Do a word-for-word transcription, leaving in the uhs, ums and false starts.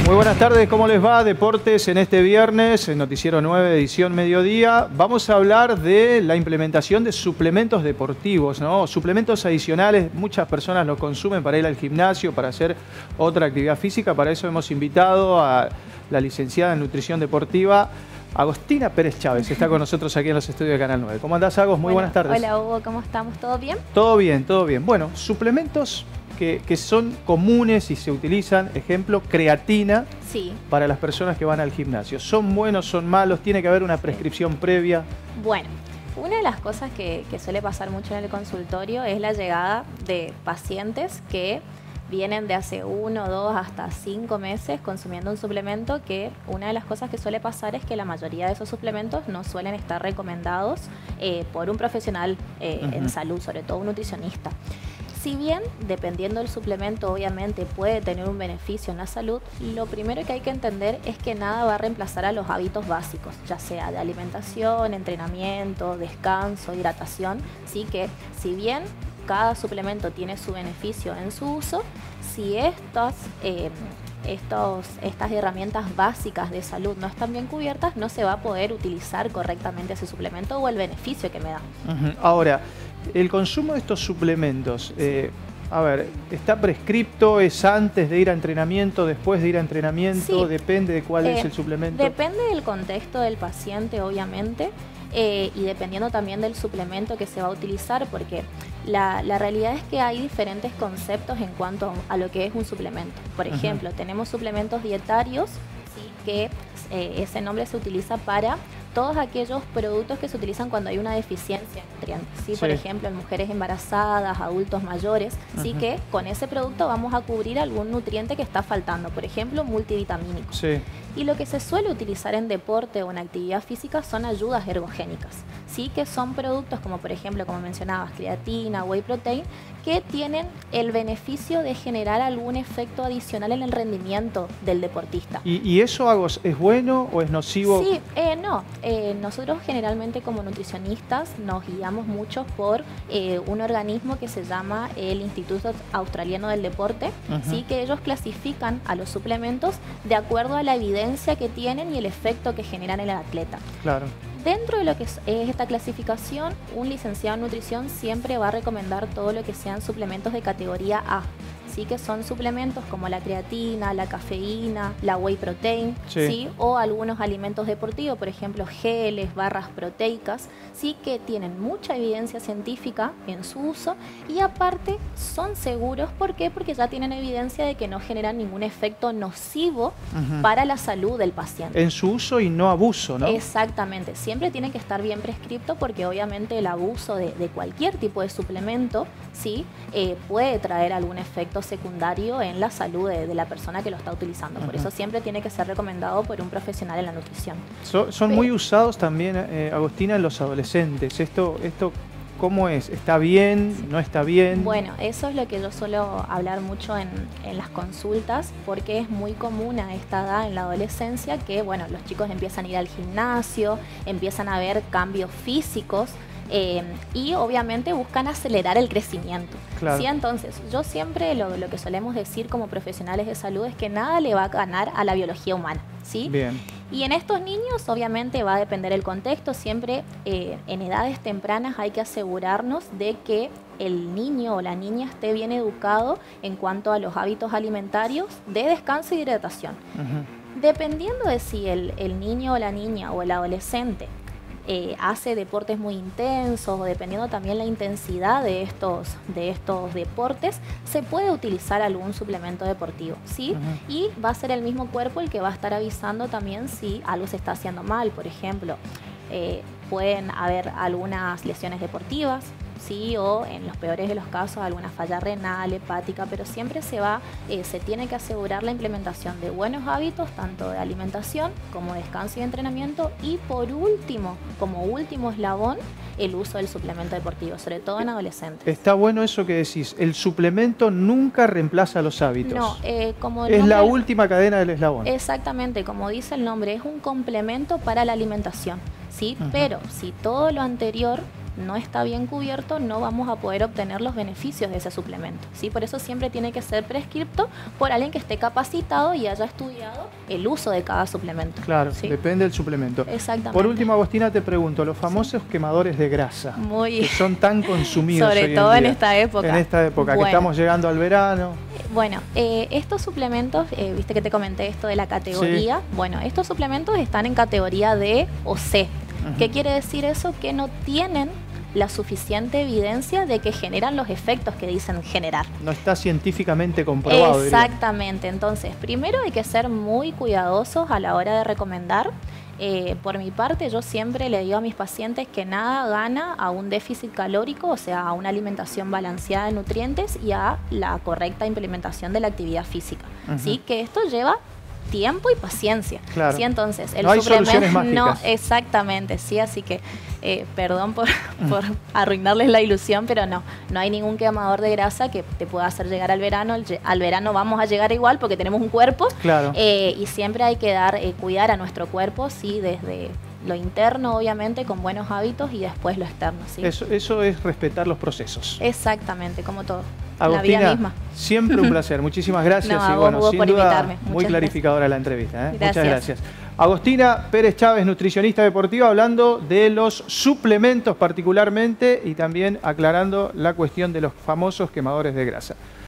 Muy buenas tardes, ¿cómo les va? Deportes en este viernes, en Noticiero nueve, edición mediodía. Vamos a hablar de la implementación de suplementos deportivos, ¿no? Suplementos adicionales, muchas personas los consumen para ir al gimnasio, para hacer otra actividad física. Para eso hemos invitado a la licenciada en Nutrición Deportiva, Agostina Pérez Chávez. Está con nosotros aquí en los estudios de Canal nueve. ¿Cómo andás, Agos? Muy bueno, buenas tardes. Hola, Hugo, ¿cómo estamos? ¿Todo bien? Todo bien, todo bien. Bueno, suplementos que, que son comunes y se utilizan, ejemplo, creatina, sí, para las personas que van al gimnasio. ¿Son buenos, son malos? ¿Tiene que haber una prescripción previa? Bueno, una de las cosas que, que suele pasar mucho en el consultorio es la llegada de pacientes que vienen de hace uno, dos, hasta cinco meses consumiendo un suplemento, que una de las cosas que suele pasar es que la mayoría de esos suplementos no suelen estar recomendados eh, por un profesional eh, uh-huh. en salud, sobre todo un nutricionista. Si bien, dependiendo del suplemento, obviamente puede tener un beneficio en la salud, lo primero que hay que entender es que nada va a reemplazar a los hábitos básicos, ya sea de alimentación, entrenamiento, descanso, hidratación. Así que, si bien cada suplemento tiene su beneficio en su uso, si estas, eh, estos, estas herramientas básicas de salud no están bien cubiertas, no se va a poder utilizar correctamente ese suplemento o el beneficio que me da. Uh-huh. Ahora, el consumo de estos suplementos, eh, a ver, ¿está prescripto? ¿Es antes de ir a entrenamiento, después de ir a entrenamiento? Sí. ¿Depende de cuál eh, es el suplemento? Depende del contexto del paciente, obviamente, eh, y dependiendo también del suplemento que se va a utilizar, porque la, la realidad es que hay diferentes conceptos en cuanto a lo que es un suplemento. Por ejemplo, uh-huh. tenemos suplementos dietarios, ¿sí? que eh, ese nombre se utiliza para todos aquellos productos que se utilizan cuando hay una deficiencia en nutrientes, ¿sí? Sí. Por ejemplo, en mujeres embarazadas, adultos mayores, uh-huh. sí que con ese producto vamos a cubrir algún nutriente que está faltando, por ejemplo, multivitamínico. Sí. Y lo que se suele utilizar en deporte o en actividad física son ayudas ergogénicas, sí, que son productos como, por ejemplo, como mencionabas, creatina, whey protein, que tienen el beneficio de generar algún efecto adicional en el rendimiento del deportista. ¿Y, y eso, Agos, es bueno o es nocivo? Sí, eh, no. Eh, nosotros generalmente como nutricionistas nos guiamos mucho por eh, un organismo que se llama el Instituto Australiano del Deporte, uh-huh. sí, que ellos clasifican a los suplementos de acuerdo a la evidencia que tienen y el efecto que generan en el atleta. Claro. Dentro de lo que es esta clasificación, un licenciado en nutrición siempre va a recomendar todo lo que sean suplementos de categoría A. Sí, que son suplementos como la creatina, la cafeína, la whey protein, sí. ¿sí? o algunos alimentos deportivos, por ejemplo, geles, barras proteicas, sí, que tienen mucha evidencia científica en su uso y aparte son seguros. ¿Por qué? Porque ya tienen evidencia de que no generan ningún efecto nocivo uh-huh. para la salud del paciente. En su uso y no abuso, ¿no? Exactamente. Siempre tiene que estar bien prescripto porque obviamente el abuso de, de cualquier tipo de suplemento, sí, eh, puede traer algún efecto secundario en la salud de, de la persona que lo está utilizando. Uh-huh. Por eso siempre tiene que ser recomendado por un profesional en la nutrición. So, son Pero, muy usados también, eh, Agostina, en los adolescentes. Esto, esto ¿cómo es? ¿Está bien? ¿No está bien? Bueno, eso es lo que yo suelo hablar mucho en, en las consultas, porque es muy común a esta edad, en la adolescencia, que bueno, los chicos empiezan a ir al gimnasio, empiezan a ver cambios físicos, Eh, y obviamente buscan acelerar el crecimiento. Claro. ¿Sí? Entonces, yo siempre lo, lo que solemos decir como profesionales de salud es que nada le va a ganar a la biología humana, ¿sí? Bien. Y en estos niños obviamente va a depender el contexto. Siempre eh, en edades tempranas hay que asegurarnos de que el niño o la niña esté bien educado en cuanto a los hábitos alimentarios de descanso y hidratación. Uh-huh. Dependiendo de si el, el niño o la niña o el adolescente Eh, hace deportes muy intensos o dependiendo también la intensidad de estos, de estos deportes, se puede utilizar algún suplemento deportivo, ¿sí? Uh-huh. Y va a ser el mismo cuerpo el que va a estar avisando también si algo se está haciendo mal. Por ejemplo, eh, pueden haber algunas lesiones deportivas, sí, o en los peores de los casos alguna falla renal, hepática, pero siempre se va, eh, se tiene que asegurar la implementación de buenos hábitos, tanto de alimentación como descanso y entrenamiento, y por último, como último eslabón, el uso del suplemento deportivo, sobre todo en adolescentes. Está bueno eso que decís, el suplemento nunca reemplaza los hábitos. No, eh, como es nombre, la última cadena del eslabón. Exactamente, como dice el nombre, es un complemento para la alimentación, ¿sí? Uh-huh. Pero si todo lo anterior no está bien cubierto, no vamos a poder obtener los beneficios de ese suplemento, ¿sí? Por eso siempre tiene que ser prescripto por alguien que esté capacitado y haya estudiado el uso de cada suplemento. Claro, ¿sí? Depende del suplemento. Exactamente. Por último, Agostina, te pregunto, los famosos sí. quemadores de grasa, Muy... que son tan consumidos sobre hoy todo en, en esta época. En esta época, bueno. que estamos llegando al verano. Bueno, eh, estos suplementos, eh, viste que te comenté esto de la categoría, sí. bueno, estos suplementos están en categoría D o C. Uh-huh. ¿Qué quiere decir eso? Que no tienen la suficiente evidencia de que generan los efectos que dicen generar. No está científicamente comprobado. Exactamente. Diría. Entonces, primero hay que ser muy cuidadosos a la hora de recomendar. Eh, por mi parte, yo siempre le digo a mis pacientes que nada gana a un déficit calórico, o sea, a una alimentación balanceada de nutrientes y a la correcta implementación de la actividad física. Uh-huh. ¿Sí? Que esto lleva tiempo y paciencia. Claro. ¿Sí? Entonces, el no hay suplemento soluciones mágicas. No, exactamente, sí, así que eh, perdón por, por arruinarles la ilusión, pero no, no hay ningún quemador de grasa que te pueda hacer llegar al verano. Al, al verano vamos a llegar igual porque tenemos un cuerpo. Claro. Eh, y siempre hay que dar, eh, cuidar a nuestro cuerpo, sí, desde lo interno, obviamente, con buenos hábitos y después lo externo, ¿sí? Eso, eso es respetar los procesos. Exactamente, como todo. Agostina, la vida misma. Siempre un placer. Muchísimas gracias. No, y bueno, vos sin por duda, invitarme. muy Muchas clarificadora gracias. La entrevista. ¿eh? Gracias. Muchas gracias. Agostina Pérez Chávez, nutricionista deportiva, hablando de los suplementos particularmente y también aclarando la cuestión de los famosos quemadores de grasa.